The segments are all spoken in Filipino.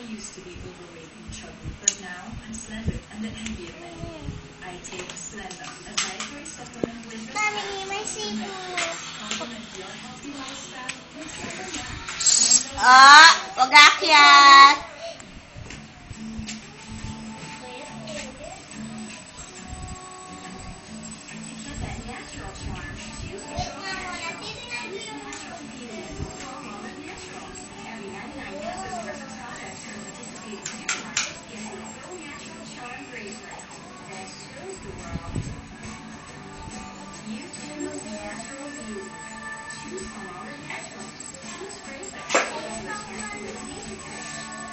used to be overweight and chubby, but now I'm slender and the envy of many. I take Splenda, a dietary supplement with Mami, may sibo. complement your healthy lifestyle with Splenda. Wag akyat. Get that natural charm. Choose your natural beauty. Palmolive Naturals. Every 99 pesos worth of products from participating supermarkets get a So Natural Charm bracelet that shows the world you choose natural beauty. Choose Palmolive Naturals. Choose bracelet that shows the secret.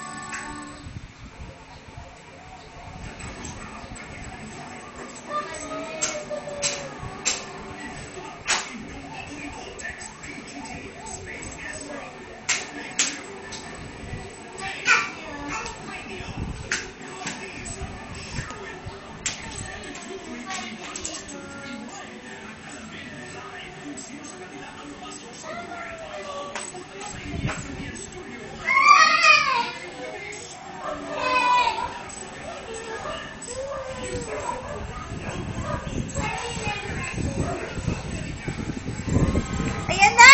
Ayan na!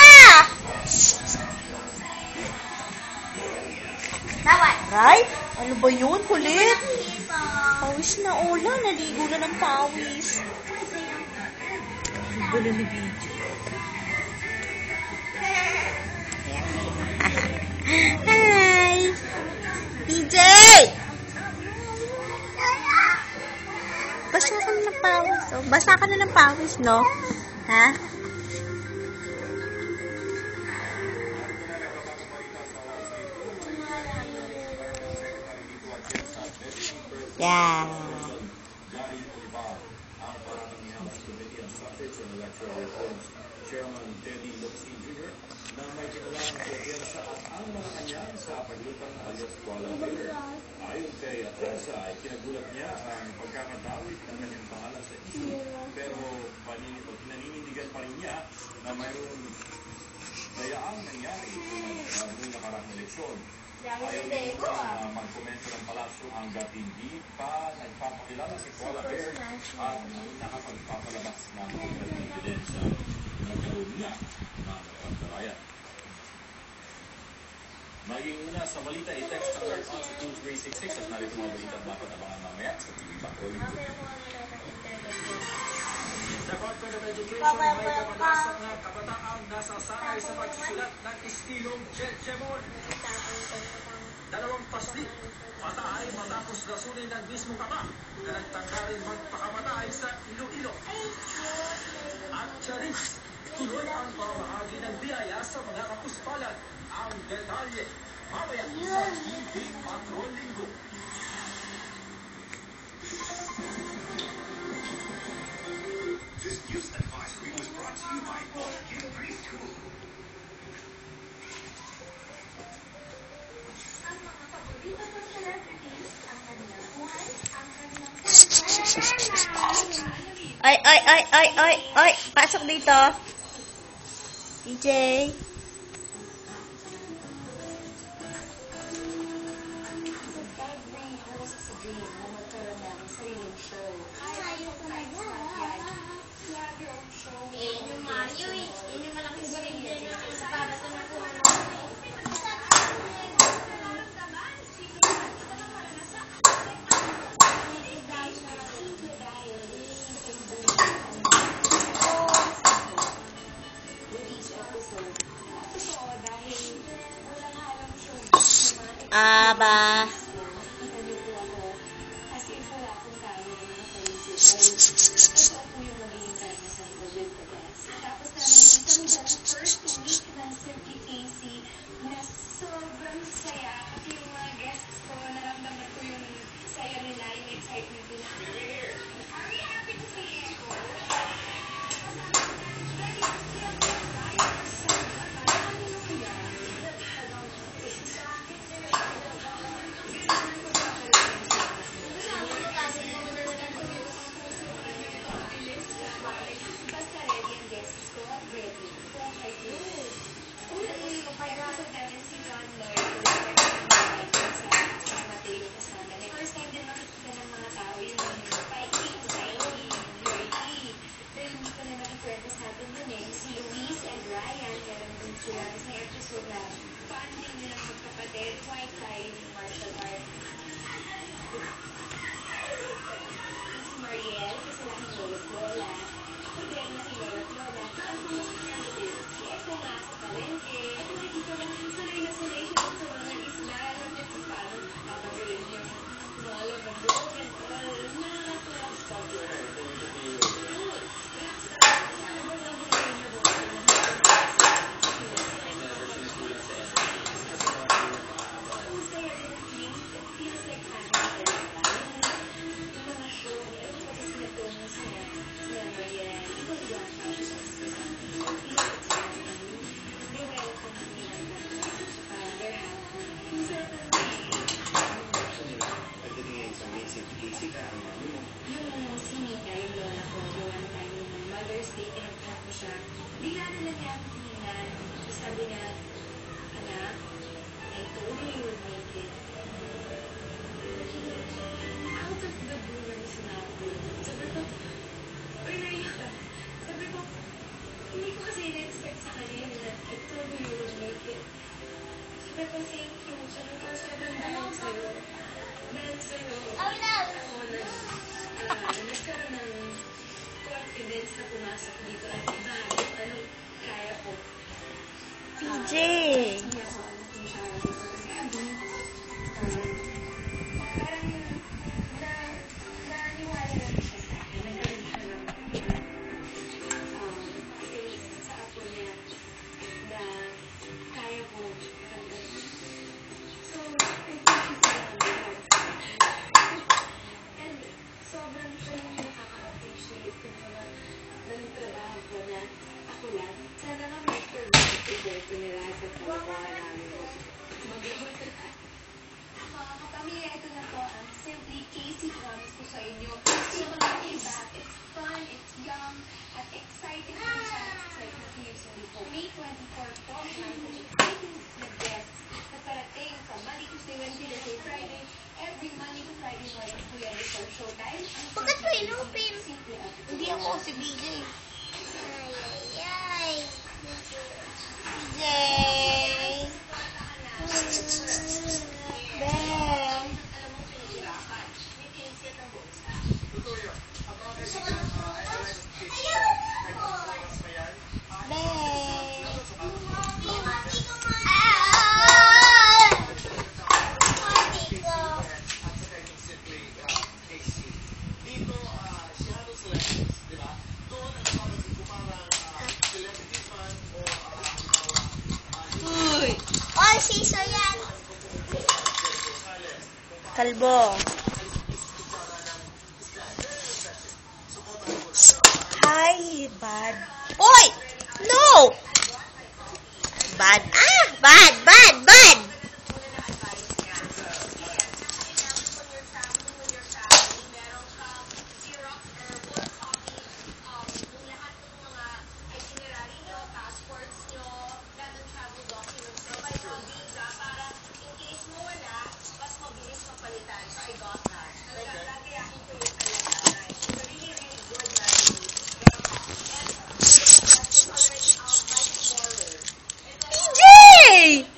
Aray, ano ba yun? Kulit. Pawis na ula. Naligo na ng pawis. Gulo ni BJ. Hi! BJ! Basa ka na ng pawis. Oh. Basa ka na ng pawis, no? Ha? Yeah. Chairman Teddy Locsin Jr. na may kinalaman sa EDSA at ang mga kanyang sa paglutang alias Kuala Miller. Ayon kay Atlasa ay kinagulat niya ang pagkakadawit ng kanyang pangalan sa issue. Pero pinaninindigan pa rin niya na mayroon dayaang nangyari noong nakarang eleksyon. Ayaw nito na magkomento ng palasyo hanggat hindi pa nagpapakilala si Kuala Bear at nakapagpapalabas ng mga ebidensya nagkaroon niya ng pagkarayan. Maging una sa balita, i-text ang alert on sa 2366 at narito mga balita at dapat abangan mamaya sa TV Patrol. Department of Education may kapanasok na kabataang nasasanay sa pagsusulat ng istilong Jejemon. 2 paslit, patay matapos gasunin ng mismong ama na nagtanggaling magpakamatay sa Iloilo. At Charis, tuloy ang pamahagi ng biyaya sa mga kapuspalan. Ang detalye, mamaya sa TV Patrol Linggo. This news advisory was brought to you by Orchid Preschool. Ang mga paborito ko celebrities, ang kanilang buhay, ang kanilang Ay. Pasok dito. DJ. Kahit may oras sa dream na magkaroon ng sariling show. Ayaw ko na Grabe ang show. Yung Mario yun yung malaking galing din sa para sa nakuha mo. Aba. Kasi wala akong kaya na ito po yung magiging karanasan ko with the best. Tapos namin isang first week ng Simply Casey na sobrang saya. Kasi yung mga guests ko, naramdaman ko yung saya nila, yung excitement nila. Are we happy to see you? Oh no! Nagkaroon ng confidence na pumasok dito at iba yung anong kaya ko. PJ! Hindi ako kung siya dito kasi parang naniwala lang siya sa akin. Nagkaroon siya ng faith sa apo niya na kaya ko maramdaman. So, I think he's around the and sobrang siya yung nakaka-appreciate yung mga nagtrabaho ko na ako lang. Sana nga may pag-ibig ko nila sa pagkakuha namin. Mag-ibig ko na. Kapamilya, ito na po ang Simply Casey promise ko sa inyo. It's looking back. It's fun, it's young, at exciting to chats like what we used to before. May 24 po, ang exciting the best na parating sa Monday, Tuesday, Wednesday, Thursday, Friday, every Monday to Friday morning po yan before showtime. Bakit mo inupin? Hindi ako si BJ. Ay. BJ! Bel! Uy! All season yan. Kalbo. Hi, bad. Oy! No! Bad. Ah! Bad! Bad! Bad! PJ!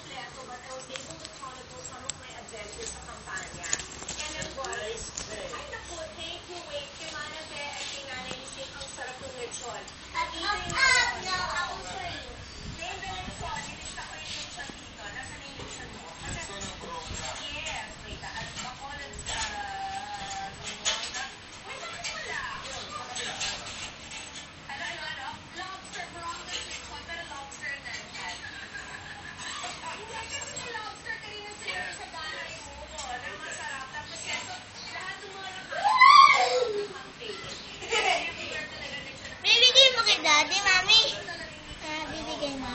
Bibigay mo kay Daddy, Mami. Bibigay mo.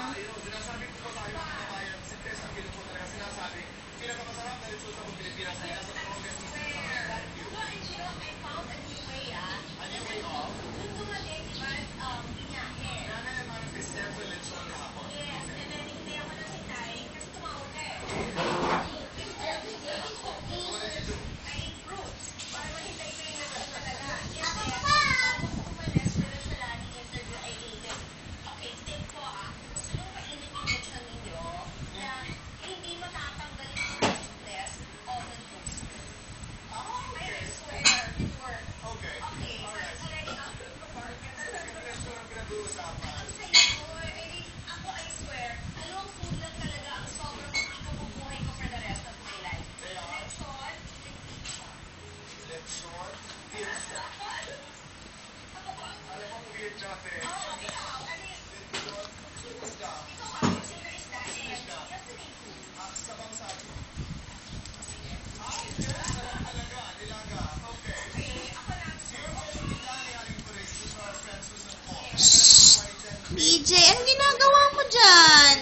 PJ, ang ginagawa mo dyan?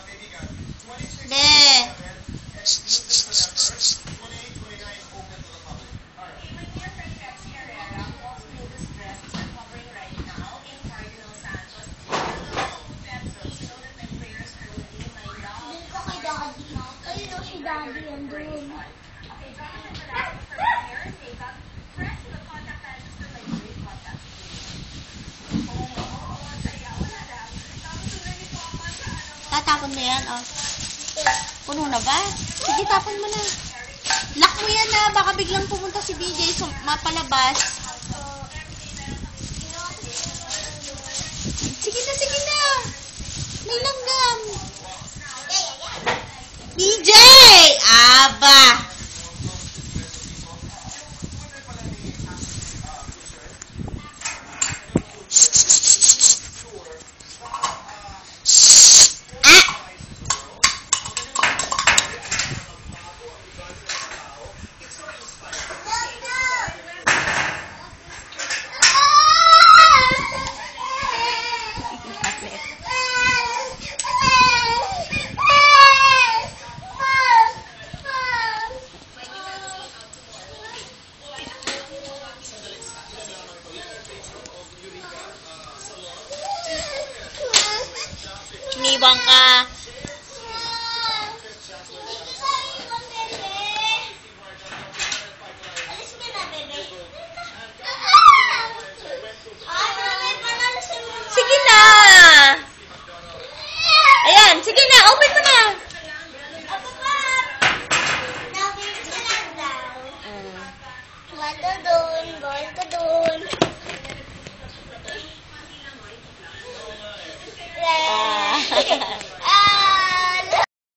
De. Dito kay Daddy. Ayun o si Daddy andun. Tatapon mo yan, oh. Puno na ba? Sige, tapon mo na. Lock mo yan na. Baka biglang pumunta si BJ so mapalabas. Sige na, sige na. May langgam. BJ! Aba! Iniwang ka.